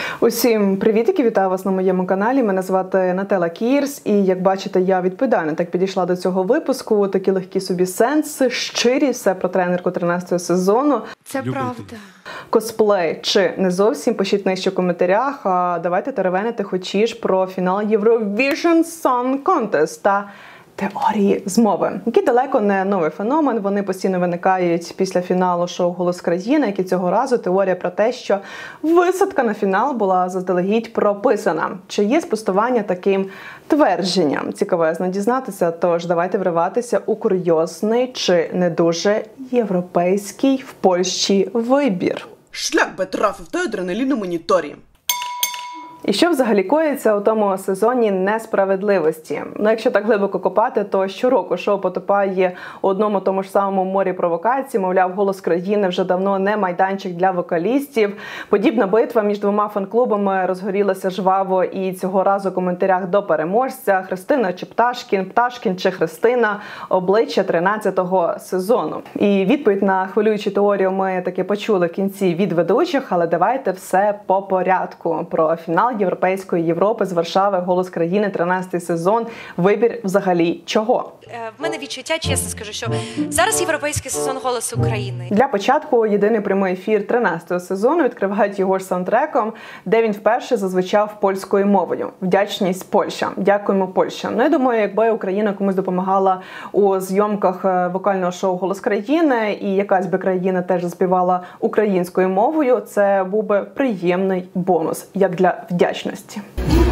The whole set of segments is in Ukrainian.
Усім привітики, вітаю вас на моєму каналі. Мене звати Нателла Кірс, і як бачите, я відповідально так підійшла до цього випуску. Такі легкі собі сенси, щирі, все про тренерку 13-го сезону. Це правда. Косплей чи не зовсім, пишіть нижче в коментарях. А давайте теревенити хочеш про фінал Eurovision Song Contest та теорії змови, які далеко не новий феномен, вони постійно виникають після фіналу шоу «Голос країни», як і цього разу теорія про те, що висадка на фінал була заздалегідь прописана. Чи є спростування таким твердженням? Цікавезно дізнатися, тож давайте вриватися у курйозний чи не дуже європейський в Польщі вибір. Шлях би трафив той адреналін у моніторі. І що взагалі коїться у тому сезоні несправедливості? Ну, якщо так глибоко копати, то щороку шоу потопає у одному тому ж самому морі провокацій. Мовляв, «Голос країни» вже давно не майданчик для вокалістів. Подібна битва між двома фан-клубами розгорілася жваво і цього разу в коментарях до переможця. Христина чи Пташкін, Пташкін чи Христина – обличчя 13-го сезону. І відповідь на хвилюючу теорію ми таки почули в кінці від ведучих, але давайте все по порядку. Про фінал Європейської Європи з Варшави, «Голос країни», 13-й сезон. Вибір взагалі чого? В мене відчуття, чесно скажу, що зараз європейський сезон «Голосу України». Для початку єдиний прямий ефір 13-го сезону відкривають його ж саундтреком, де він вперше зазвучав польською мовою. Вдячність Польща. Дякуємо, Польща. Ну, я думаю, якби Україна комусь допомагала у зйомках вокального шоу «Голос країни» і якась би країна теж заспівала українською мовою, це був би приємний бонус, як для вдячності.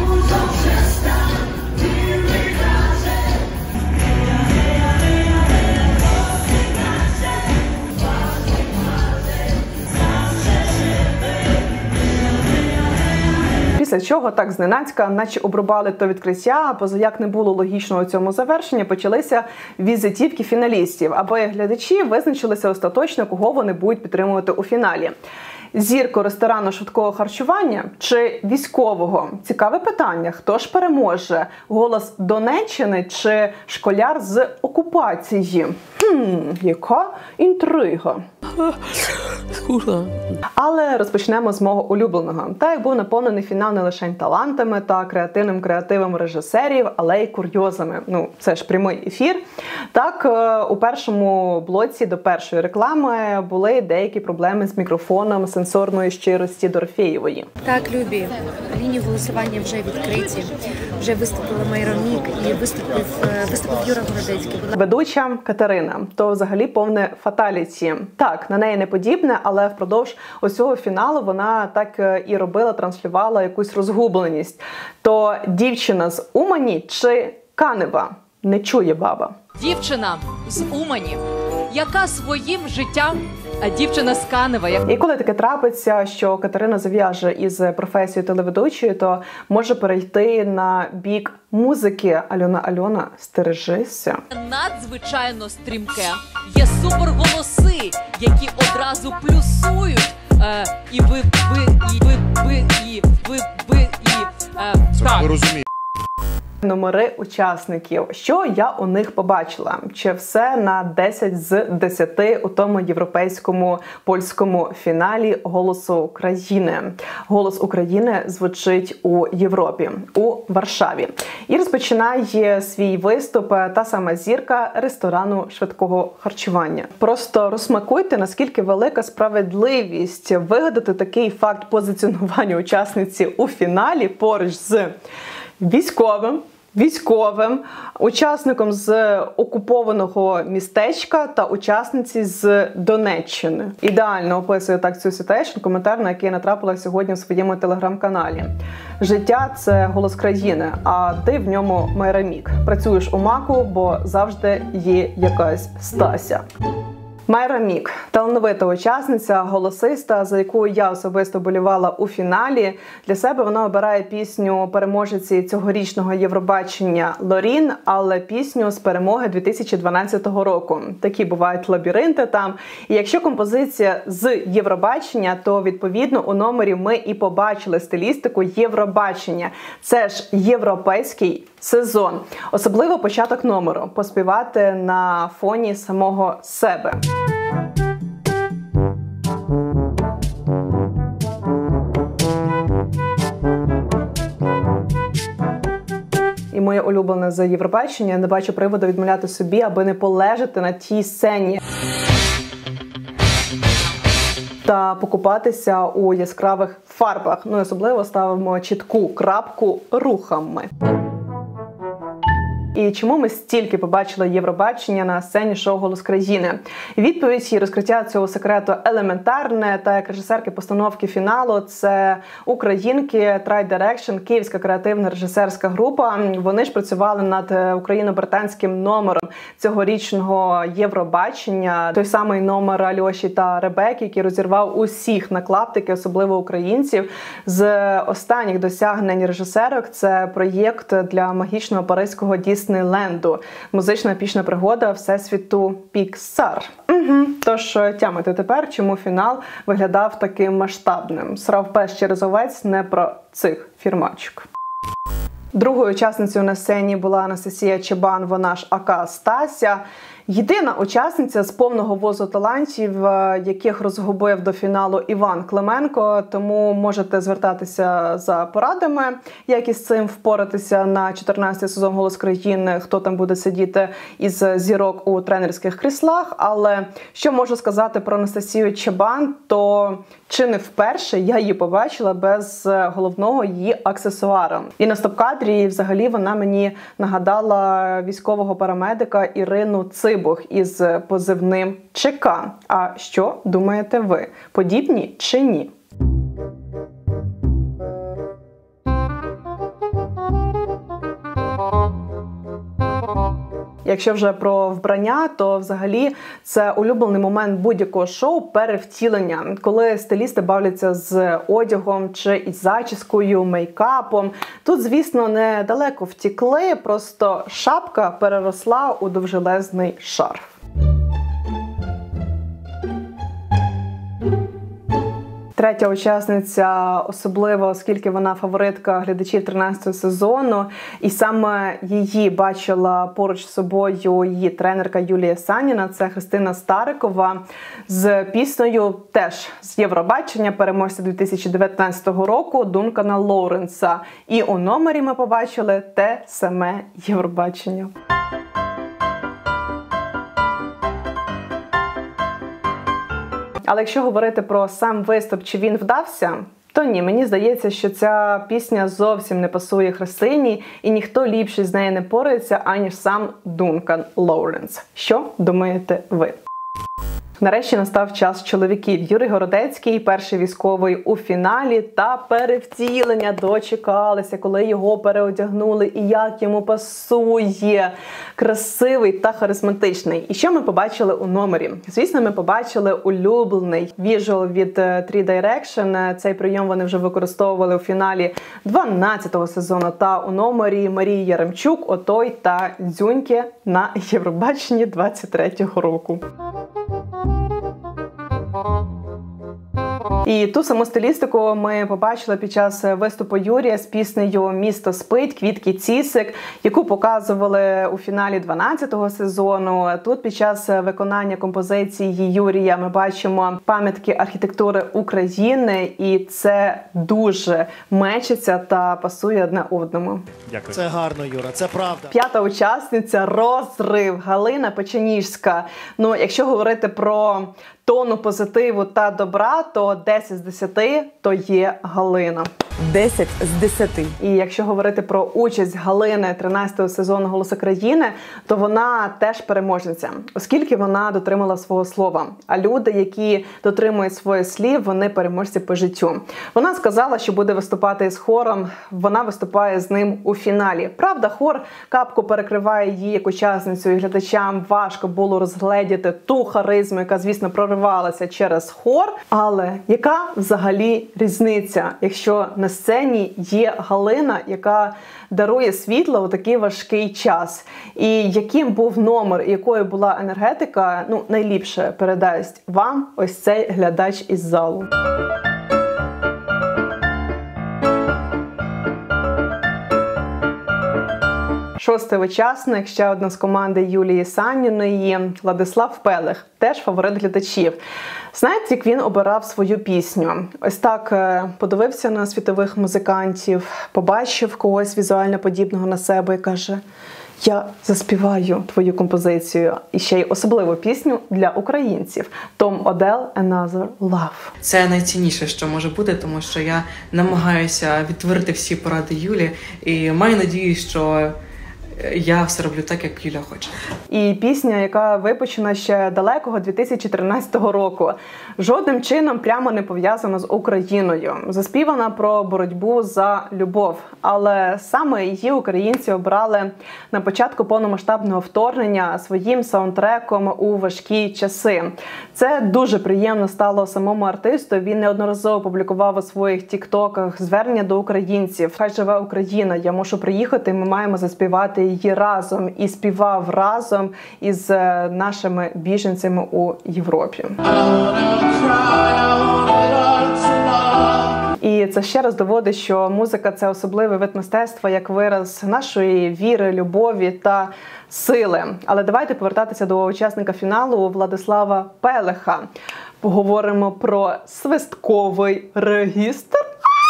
Після чого так зненацька, наче обрубали то відкриття, а позаяк не було логічного цьому завершення, почалися візитівки фіналістів, аби глядачі визначилися остаточно, кого вони будуть підтримувати у фіналі. Зірку ресторану швидкого харчування чи військового? Цікаве питання. Хто ж переможе? Голос Донеччини чи школяр з окупації? Яка інтрига. Але розпочнемо з мого улюбленого. Так як був наповнений фінал не лише талантами та креативним креативом режисерів, але й курйозами. Ну, це ж прямий ефір. Так, у першому блоці до першої реклами були деякі проблеми з мікрофоном сенсорної щирості Дорофєєвої. Так, любі, лінії голосування вже відкриті. Вже виступила Майра Мік і виступив Юра Городецький. Ведуча Катерина. То взагалі повне фаталіті. Так, на неї не подібне, але впродовж усього фіналу вона так і робила, транслювала якусь розгубленість. То дівчина з Умані чи Канева? Не чує баба. Дівчина з Умані, яка своїм життям, а дівчина з Канева. І коли таке трапиться, що Катерина зав'яже із професією телеведучої, то може перейти на бік музики. Альона, стережися. Надзвичайно стрімке. Є суперголоси, які одразу плюсують. Ви розумієте. Номери учасників. Що я у них побачила? Чи все на 10 з 10 у тому європейському польському фіналі «Голосу України»? «Голос України» звучить у Європі, у Варшаві. І розпочинає свій виступ та сама зірка ресторану швидкого харчування. Просто розсмакуйте, наскільки велика справедливість вигадати такий факт позиціонування учасниці у фіналі поруч з військовим, учасником з окупованого містечка та учасниці з Донеччини. Ідеально описує так цю ситуацію коментар, на який я натрапила сьогодні в своєму телеграм-каналі. Життя – це «Голос країни», а ти в ньому Майра Мік. Працюєш у Маку, бо завжди є якась Стася. Майра Мік – талановита учасниця, голосиста, за яку я особисто болівала у фіналі. Для себе вона обирає пісню переможниці цьогорічного Євробачення Лорін, але пісню з перемоги 2012 року. Такі бувають лабіринти там. І якщо композиція з Євробачення, то відповідно у номері ми і побачили стилістику Євробачення. Це ж європейський сезон. Особливо початок номеру – поспівати на фоні самого себе. улюблене з Євробачення. Я не бачу приводу відмовляти собі, аби не полежати на тій сцені та покупатися у яскравих фарбах. Ну, особливо ставимо чітку крапку рухами. І чому ми стільки побачили Євробачення на сцені шоу «Голос країни»? Відповідь і розкриття цього секрету елементарне. Та як режисерки постановки фіналу, це українки Tri Direction, київська креативна режисерська група. Вони ж працювали над україно-британським номером цьогорічного Євробачення. Той самий номер Альоші та Ребекки, який розірвав усіх на клаптики, особливо українців. З останніх досягнень режисерок це проєкт для магічного паризького Діснейленду. Музична епічна пригода Всесвіту Піксар. Тож тямите тепер, чому фінал виглядав таким масштабним. Срав пес через овець не про цих фірмачок. Другою учасницею на сцені була Анастасія Чебан, вона ж АК Стася. Єдина учасниця з повного возу талантів, яких розгубив до фіналу Іван Клименко, тому можете звертатися за порадами, як із цим впоратися на 14-й сезон «Голос країни», хто там буде сидіти із зірок у тренерських кріслах. Але що можу сказати про Анастасію Чебан, то чи не вперше я її побачила без головного її аксесуара. І на стоп-кадрі взагалі вона мені нагадала військового парамедика Ірину Цибух із позивним ЧК. А що думаєте ви? Подібні чи ні? Якщо вже про вбрання, то взагалі це улюблений момент будь-якого шоу – перевтілення. Коли стилісти бавляться з одягом чи із зачіскою, мейкапом. Тут, звісно, недалеко втікли, просто шапка переросла у довжелезний шарф. Третя учасниця особлива, оскільки вона фаворитка глядачів 13-го сезону. І саме її бачила поруч з собою її тренерка Юлія Саніна. Це Христина Старикова з піснею теж з Євробачення, переможця 2019 року Дункана Лоуренса. І у номері ми побачили те саме Євробачення. Але якщо говорити про сам виступ, чи він вдався, то ні, мені здається, що ця пісня зовсім не пасує Христині, і ніхто ліпше з нею не порається, аніж сам Дункан Лоуренс. Що думаєте ви? Нарешті настав час чоловіків. Юрій Городецький, перший військовий у фіналі, та перевтілення дочекалися, коли його переодягнули, і як йому пасує. Красивий та харизматичний. І що ми побачили у номері? Звісно, ми побачили улюблений віжуал від Tri Direction. Цей прийом вони вже використовували у фіналі 12-го сезону та у номері Марії Яремчук, Отой та Дзюньки на Євробаченні 23-го року. І ту саму стилістику ми побачили під час виступу Юрія з піснею «Місто спить», «Квітки Цісик», яку показували у фіналі 12-го сезону. Тут під час виконання композиції Юрія ми бачимо пам'ятки архітектури України, і це дуже мечиться та пасує одне одному. Дякую. Це гарно, Юра, це правда. П'ята учасниця – розрив. Галина Печеніжська. Ну, якщо говорити про тону позитиву та добра, то 10 з 10 то є Галина. 10 з 10. І якщо говорити про участь Галини 13-го сезону «Голосу країни», то вона теж переможниця, оскільки вона дотримала свого слова. А люди, які дотримують своїх слів, вони переможці по життю. Вона сказала, що буде виступати з хором, вона виступає з ним у фіналі. Правда, хор капку перекриває її як учасницю, і глядачам важко було розгледіти ту харизму, яка, звісно, проривалася через хор. Але яка взагалі різниця, якщо на сцені є Галина, яка дарує світло у такий важкий час? І яким був номер, і якою була енергетика, ну, найліпше передасть вам ось цей глядач із залу. Шостий учасник, ще одна з команди Юлії Саніної, Владислав Пелех, теж фаворит глядачів. Знаєте, як він обирав свою пісню? Ось так подивився на світових музикантів, побачив когось візуально подібного на себе і каже: я заспіваю твою композицію. І ще й особливу пісню для українців. Том Одел «Another Love». Це найцінніше, що може бути, тому що я намагаюся відтворити всі поради Юлі і маю надію, що я все роблю так, як Юля хоче. І пісня, яка випущена ще далекого 2013 року, жодним чином прямо не пов'язана з Україною. Заспівана про боротьбу за любов. Але саме її українці обрали на початку повномасштабного вторгнення своїм саундтреком у важкі часи. Це дуже приємно стало самому артисту. Він неодноразово публікував у своїх тіктоках звернення до українців. Хай живе Україна, я мушу приїхати, ми маємо заспівати її разом. І співав разом із нашими біженцями у Європі. І це ще раз доводить, що музика – це особливий вид мистецтва, як вираз нашої віри, любові та сили. Але давайте повертатися до учасника фіналу Владислава Пелеха. Поговоримо про свистковий регістр.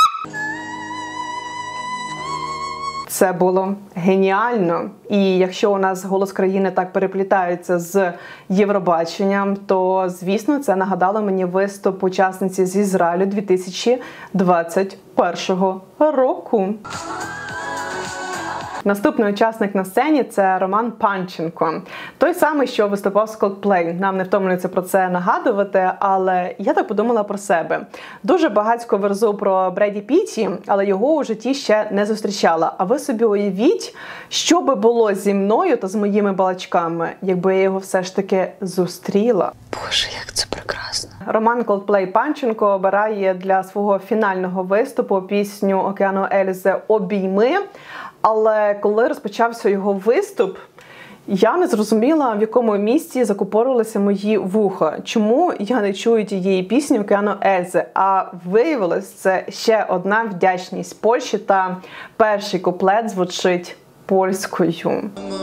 Це було геніально. І якщо у нас «Голос країни» так переплітається з Євробаченням, то, звісно, це нагадало мені виступ учасниці з Ізраїлю 2021 року. Наступний учасник на сцені – це Роман Панченко. Той самий, що виступав з Coldplay. Нам не втомлюється про це нагадувати, але я так подумала про себе. Дуже багатько верзу про Бреді Пітті, але його у житті ще не зустрічала. А ви собі уявіть, що би було зі мною та з моїми балачками, якби я його все ж таки зустріла. Боже, як це прекрасно. Роман Coldplay Панченко обирає для свого фінального виступу пісню Океану Ельзи «Обійми». Але коли розпочався його виступ, я не зрозуміла, в якому місці закупорилися мої вуха. Чому я не чую тієї пісні «Океану Ельзи». А виявилось, це ще одна вдячність Польщі, та перший куплет звучить польською.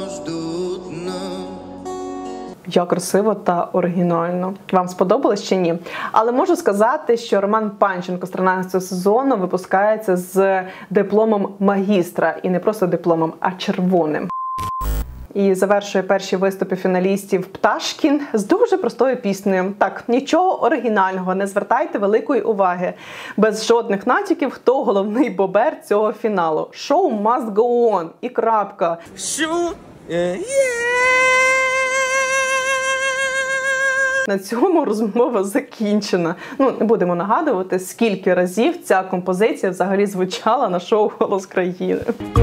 Як красиво та оригінально. Вам сподобалось чи ні? Але можу сказати, що Роман Панченко з 13-го сезону випускається з дипломом магістра. І не просто дипломом, а червоним. І завершує перші виступи фіналістів Пташкін з дуже простою піснею. Так, нічого оригінального, не звертайте великої уваги. Без жодних натяків, хто головний бобер цього фіналу. Show must go on. І крапка. Що? На цьому розмова закінчена. Не будемо нагадувати, скільки разів ця композиція взагалі звучала на шоу «Голос країни».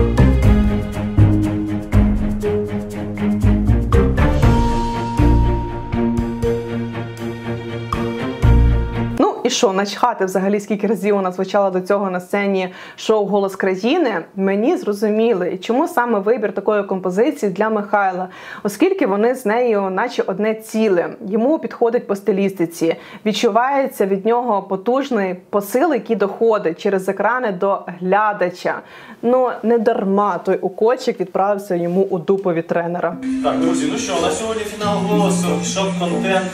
І що, начхати взагалі, скільки разів вона звучала до цього на сцені шоу «Голос країни», мені зрозуміли, чому саме вибір такої композиції для Михайла. Оскільки вони з нею наче одне ціле. Йому підходить по стилістиці. Відчувається від нього потужний посил, який доходить через екрани до глядача. Не дарма той укольчик відправився йому у дупу від тренера. Так, друзі, ну що, на сьогодні фінал «Голосу», шок-контент.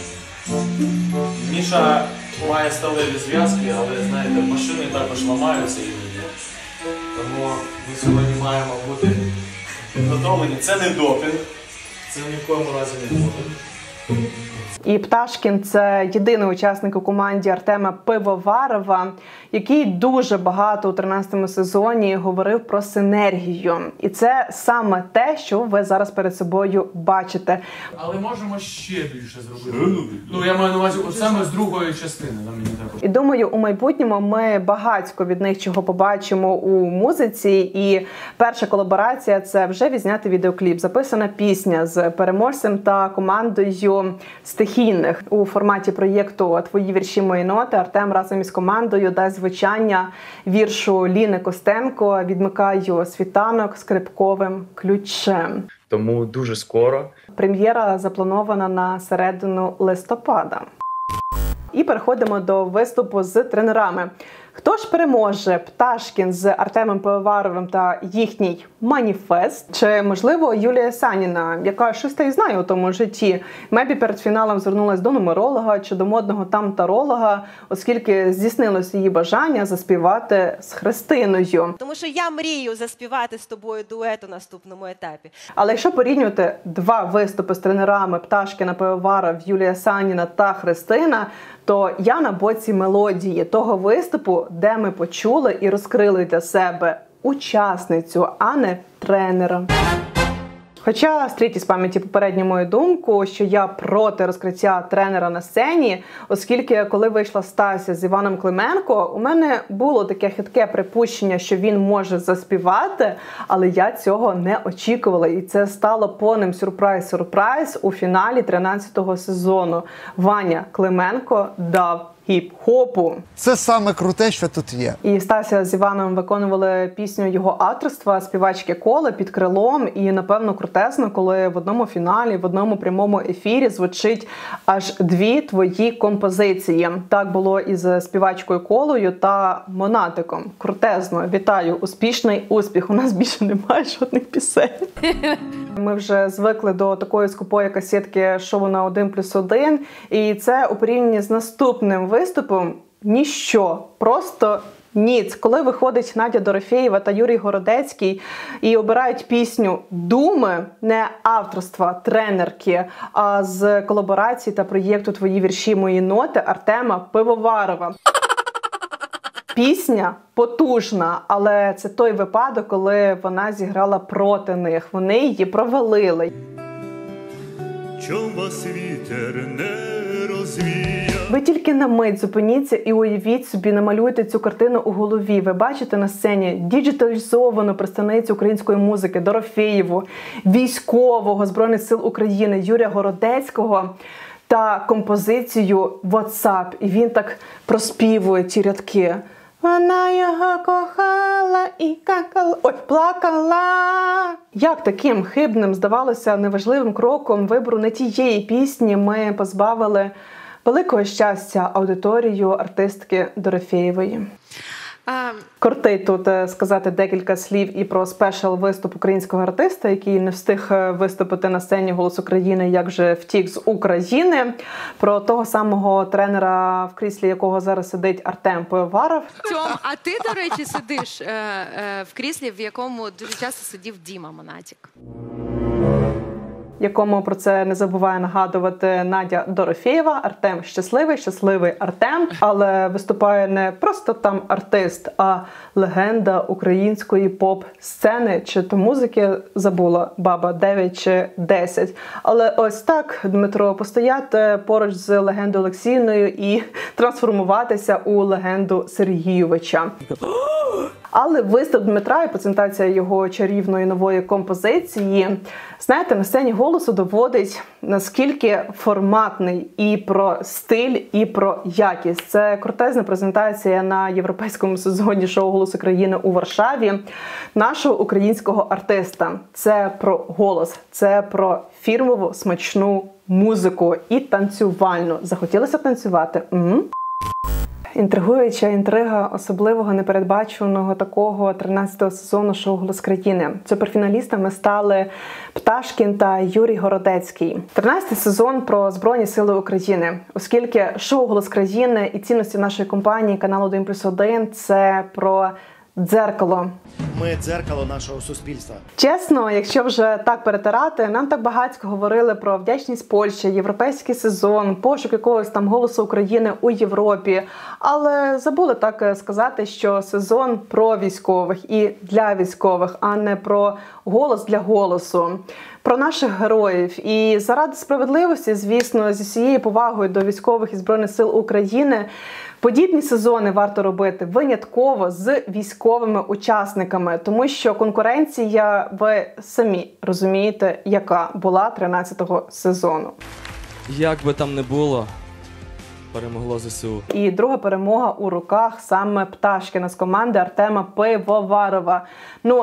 Міша має сталеві зв'язки, але, знаєте, машини також ламаються іноді. Тому ми сьогодні маємо бути підготовлені. Це не допінг, це ні в коєму разі не буде. І Пташкін – це єдиний учасник у команді Артема Пивоварова, який дуже багато у 13-му сезоні говорив про синергію. І це саме те, що ви зараз перед собою бачите. Але можемо ще більше зробити. Я маю на увазі саме з другої частини. І думаю, у майбутньому ми багатько від них чого побачимо у музиці. І перша колаборація – це вже відзнятий відеокліп. Записана пісня з переможцем та командою стихійних. У форматі проєкту «Твої вірші, мої ноти» Артем разом із командою дасть звучання віршу Ліни Костенко «Відмикаю світанок скрипковим ключем». Тому дуже скоро. Прем'єра запланована на середину листопада. І переходимо до виступу з тренерами. Хто ж переможе? Пташкін з Артемом Пивоваровим та їхній маніфест? Чи, можливо, Юлія Саніна, яка щось та й знає у тому житті? Мебі перед фіналом звернулась до нумеролога чи до модного тамтаролога, оскільки здійснилося її бажання заспівати з Христиною. Тому що я мрію заспівати з тобою дует у наступному етапі. Але якщо порівнювати два виступи з тренерами Пташкіна, Пивоваров, Юлія Саніна та Христина, то я на боці мелодії того виступу, де ми почули і розкрили для себе учасницю, а не тренера. Хоча стріть із пам'яті попередню мою думку, що я проти розкриття тренера на сцені, оскільки коли вийшла Стася з Іваном Клименко, у мене було таке хитке припущення, що він може заспівати, але я цього не очікувала. І це стало повним сюрприз у фіналі 13-го сезону. Ваня Клименко дав хіп-хопу. Це саме круте, що тут є. І Стася з Іваном виконували пісню його авторства «Співачки Коле» під крилом. І, напевно, крутезно, коли в одному фіналі, в одному прямому ефірі звучить аж дві твої композиції. Так було із «Співачкою Колою» та «Монатиком». Крутезно. Вітаю. Успішний успіх. У нас більше немає жодних пісень. Ми вже звикли до такої скупої касетки «Шоу на 1+1». І це у порівнянні з наступним виступом ніщо, просто ніц. Коли виходить Надя Дорофєєва та Юрій Городецький і обирають пісню «Думи», не авторства тренерки, а з колаборації та проєкту «Твої вірші, мої ноти» Артема Пивоварова. Пісня потужна, але це той випадок, коли вона зіграла проти них. Вони її провалили. Чом вас вітер не розвіє? Ви тільки на мить зупиніться і уявіть собі, намалюйте цю картину у голові. Ви бачите на сцені діджиталізовану представницю української музики Дорофєєву, військового Збройних сил України Юрія Городецького та композицію «WhatsApp». І він так проспівує ті рядки. Вона його кохала і какала, ой, плакала. Як таким хибним, здавалося, неважливим кроком вибору не тієї пісні ми позбавили великого щастя аудиторію артистки Дорофєєвої. Кортить тут сказати декілька слів і про спешл-виступ українського артиста, який не встиг виступити на сцені «Голос України», як же втік з України. Про того самого тренера, в кріслі якого зараз сидить Артем Пивоваров. Тьом, а ти, до речі, сидиш в кріслі, в якому дуже часто сидів Діма Монатік. Якому про це не забуває нагадувати Надя Дорофєєва. Артем щасливий Артем, але виступає не просто там артист, а легенда української поп-сцени, чи то музики забула баба 9 чи 10. Але ось так, Дмитро, постояти поруч з легендою Олексіївною і трансформуватися у легенду Сергійовича. Але виступ Дмитра і презентація його чарівної нової композиції, знаєте, на сцені «Голосу» доводить, наскільки форматний і про стиль, і про якість. Це крутезна презентація на європейському сезоні шоу «Голос України» у Варшаві нашого українського артиста. Це про голос, це про фірмову смачну музику і танцювальну. Захотілося танцювати? Інтригуюча інтрига особливого, непередбачуваного такого 13-го сезону шоу «Голос країни». Суперфіналістами стали Пташкін та Юрій Городецький. 13-й сезон про Збройні сили України. Оскільки шоу «Голос країни» і цінності нашої компанії каналу 1+1 – це про дзеркало. Ми дзеркало нашого суспільства. Чесно, якщо вже так перетирати, нам так багатько говорили про вдячність Польщі, європейський сезон, пошук якогось там голосу України у Європі. Але забули так сказати, що сезон про військових і для військових, а не про голос для голосу. Про наших героїв. І заради справедливості, звісно, зі всією повагою до військових і Збройних сил України, подібні сезони варто робити винятково з військовими учасниками, тому що конкуренція, ви самі розумієте, яка була 13-го сезону. Як би там не було, перемогло ЗСУ. І друга перемога у руках саме Пташкіна з команди Артема Пивоварова. Ну,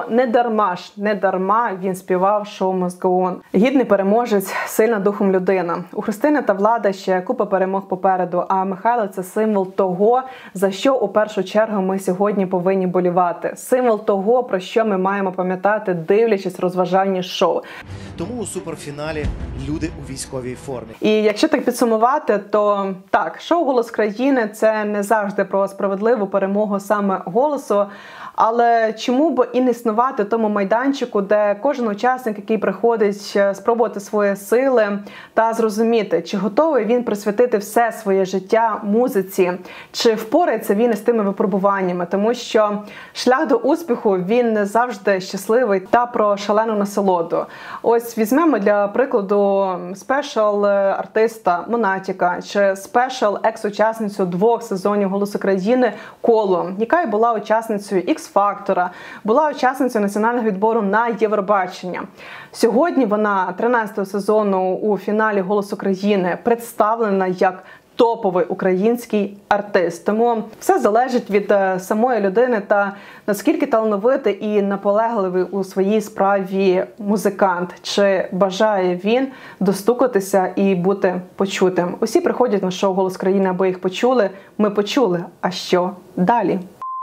не дарма він співав «Show must go on». Гідний переможець, сильна духом людина. У Христини та Влада ще купа перемог попереду, а Михайло – це символ того, за що у першу чергу ми сьогодні повинні болівати. Символ того, про що ми маємо пам'ятати, дивлячись розважальні шоу. Тому у суперфіналі люди у військовій формі. І якщо так підсумувати, то так, шоу «Голос країни» – це не завжди про справедливу перемогу саме «Голосу», але чому б і не існувати тому майданчику, де кожен учасник, який приходить спробувати свої сили та зрозуміти, чи готовий він присвятити все своє життя музиці, чи впорається він із тими випробуваннями, тому що шлях до успіху, він не завжди щасливий та про шалену насолоду. Ось візьмемо для прикладу спешл-артиста Монатіка, чи спешл-екс-учасницю 2 сезонів «Голосу країни» Колу, яка й була учасницею X-Factor, була учасницею національного відбору на Євробачення. Сьогодні вона 13-го сезону у фіналі «Голосу країни» представлена як топовий український артист. Тому все залежить від самої людини та наскільки талановитий і наполегливий у своїй справі музикант. Чи бажає він достукатися і бути почутим. Усі приходять на шоу «Голос країни», аби їх почули. Ми почули. А що далі?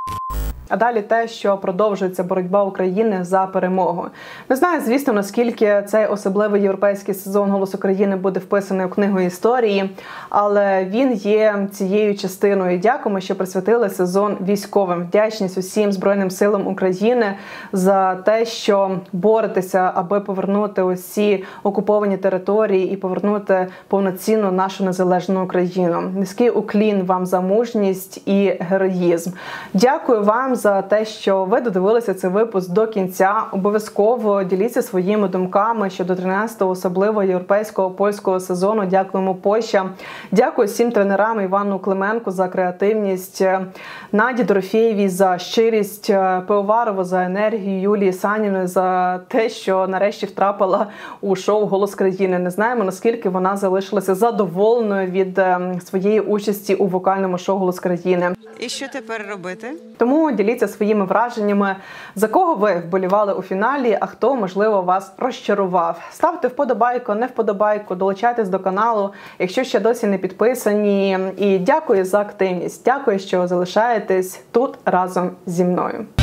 А далі те, що продовжується боротьба України за перемогу. Не знаю, звісно, наскільки цей особливий європейський сезон «Голосу країни» буде вписаний у книгу історії, але він є цією частиною. Дякуємо, що присвятили сезон військовим. Вдячність усім Збройним силам України за те, що боретеся, аби повернути усі окуповані території і повернути повноцінну нашу незалежну Україну. Низький уклін вам за мужність і героїзм. Дякую вам за те, що ви додивилися цей випуск до кінця. Обов'язково діліться своїми думками щодо 13-го особливого європейського польського сезону. Дякуємо, Польща. Дякую всім тренерам: Івану Клименку за креативність, Наді Дорофєєвій за щирість, Пивоварову за енергію, Юлії Саніної за те, що нарешті втрапила у шоу «Голос країни». Не знаємо, наскільки вона залишилася задоволеною від своєї участі у вокальному шоу «Голос країни». І що тепер робити? Тому діліться своїми враженнями, за кого ви вболівали у фіналі, а хто, можливо, вас розчарував. Ставте вподобайку, не вподобайку, долучайтесь до каналу, якщо ще досі не підписані. І дякую за активність. Дякую, що залишаєтесь тут разом зі мною.